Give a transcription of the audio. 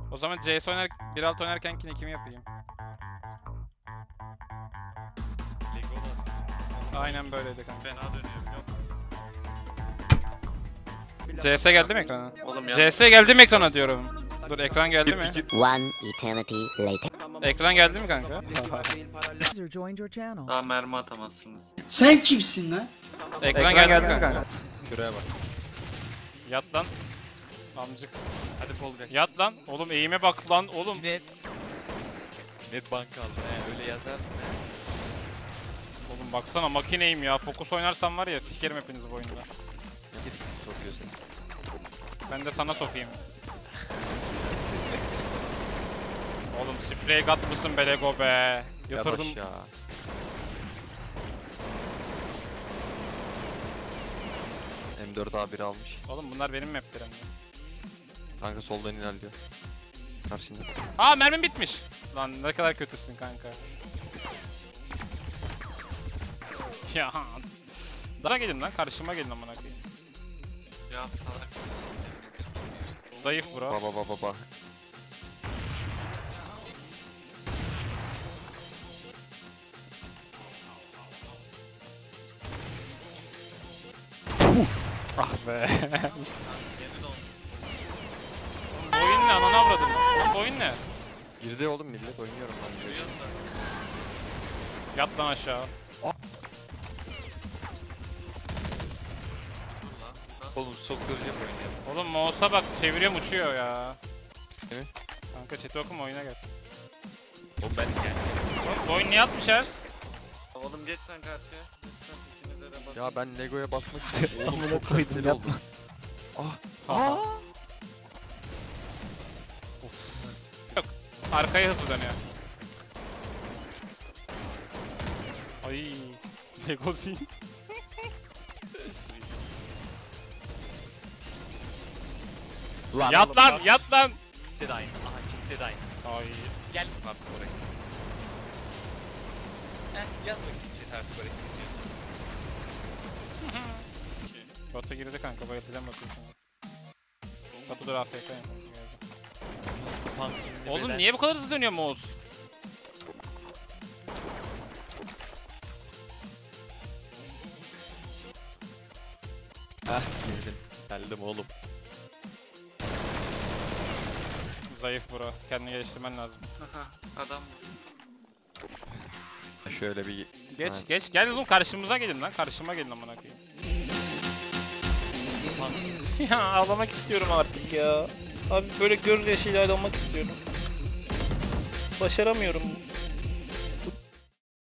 O zaman CS oynar, 1.6 oynarken kimi yapayım? Legolas. Aynen böyleydi kanka. Fena dönüyor biliyor musun? CS geldi mi ekrana? Oğlum ya. CS geldi mi ekrana diyorum. Dur ekran geldi mi? One eternity later. Ekran geldi mi kanka? User joined your channel. Daha mermi atamazsınız. Sen kimsin lan? Ekran geldi mi kanka? Şuraya bak. Yat lan. Amcık. Hadi Polga. Yat lan. Oğlum eğime bak lan oğlum. Net bank aldı. Öyle yazarsın he. Oğlum baksana makineyim ya. Fokus oynarsam var ya sikerim hepinizi bu oyunda. Git sokuyor seni. Ben de sana sokayım. Oğlum sprey gat mısın be Lego be? Yatırdım. Yavaş ya. M4A1 almış. Oğlum bunlar benim maplerim. Kanka soldan ilerliyor. Karşında. Aa mermim bitmiş. Lan ne kadar kötüsün kanka. Ya. Daha gelin lan karşıma gelin amına koyayım. Ya salak. Zayıf bro. Baba. Ah be. Bu oyun ne ananı avradın? Lan bu oyun ne? Girdi oğlum millet oynuyorum ben. Yat lan aşağı. Oğlum sokuyoruz yap oynayalım. Oğlum mouse'a bak çeviriyorum uçuyor ya. Evet. Kanka chat'i okuma oyuna gel. Oğlum ben gel. Oğlum bu oyun niye atmış Ers? Oğlum geç sen karşıya. Ya ben Lego'ya basmak istiyorum. Oğlum çok koydum, kaliteli yapma. oldu. Aha. Yok. Arkaya hızlı dönüyor. Ay. Legosi. Yat lan, yat lan. Ciddi de aynı. Aha ciddi de aynı. Ay. Gel bak oraya. Yaz bakayım chat artık oraya. Batu girdi kanka, bayılacağım Batu'yu sana. Batu dur AFK yapalım. Oğlum niye bu kadar hızlı dönüyor mouse? Heh girdim. Geldim oğlum. Zayıf bro, kendini geliştirmen lazım. Adam. Şöyle bir... Geç, Ha. geç, gel oğlum karşımıza gelin lan, karşıma gelin amına koyayım. Ya ağlamak istiyorum artık ya. Abi böyle göz yaşıyla ağlamak istiyorum. Başaramıyorum.